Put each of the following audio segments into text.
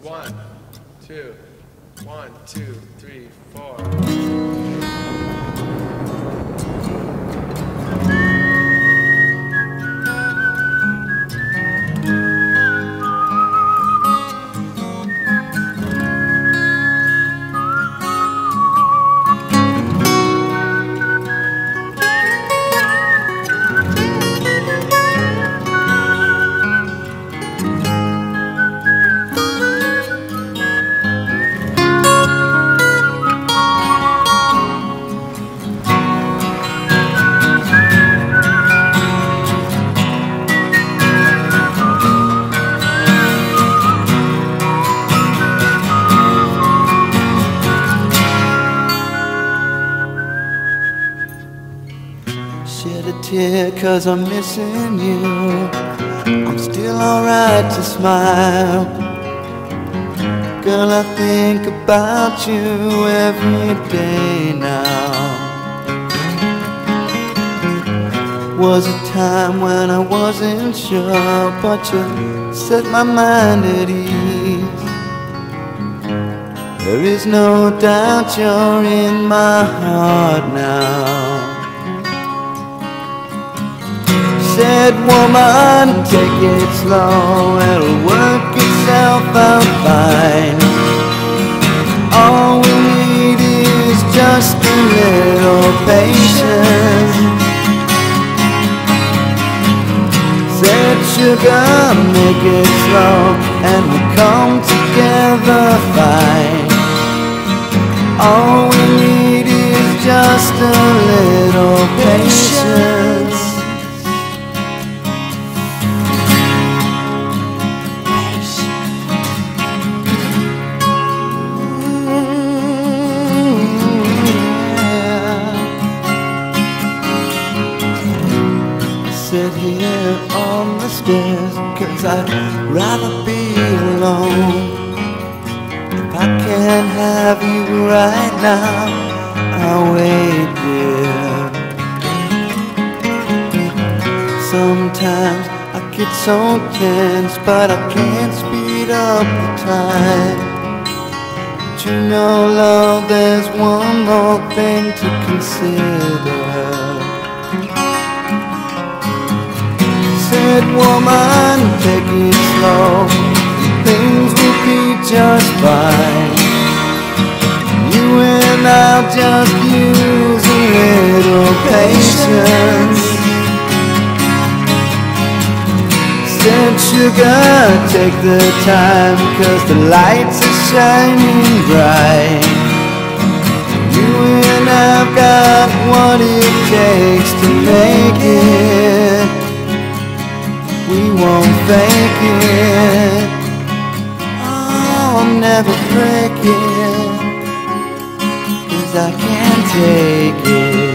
1, 2, 1, 2, 3, 4. Shed a tear 'cause I'm missing you. I'm still alright to smile. Girl, I think about you every day now. Was a time when I wasn't sure, but you set my mind at ease. There is no doubt you're in my heart now. Said, woman, take it slow, it'll work itself out fine. All we need is just a little patience. Said, sugar, make it slow, and we'll come together fine. All we need is just a little patience. Sit here on the stairs 'cause I'd rather be alone. If I can't have you right now, I'll wait there. Sometimes I get so tense, but I can't speed up the time. But you know, love, there's one more thing to consider. Said, woman, take it slow, things will be just fine. You and I'll just use a little patience. Said, sugar, take the time, 'cause the lights are shining bright. You and I've got what it takes to make it. We won't fake it. Oh, I'll never break it, 'cause I can't take it.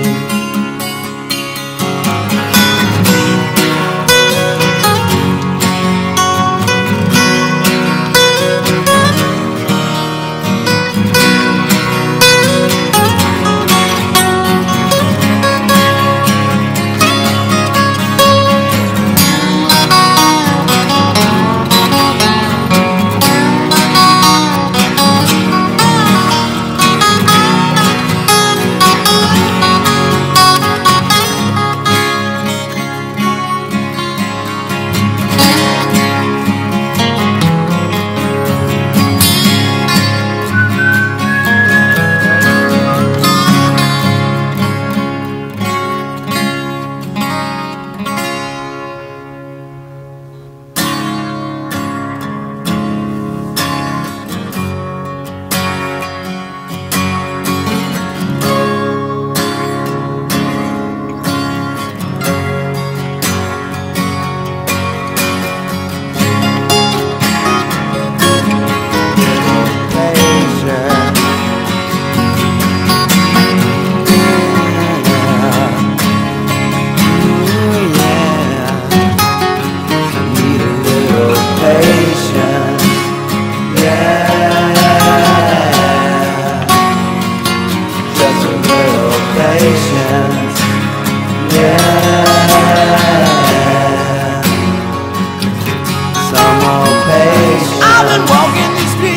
I've been walking these streets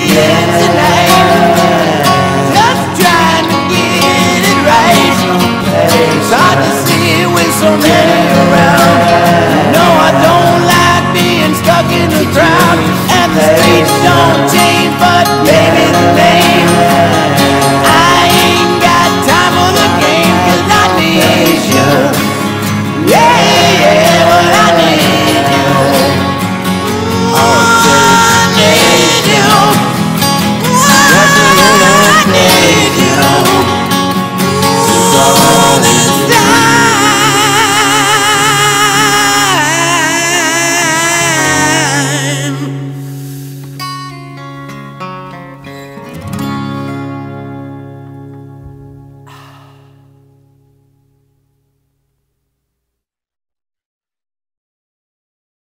hard to see with so many around. No, I don't like being stuck in the crowd, and the streets don't change, but maybe the name.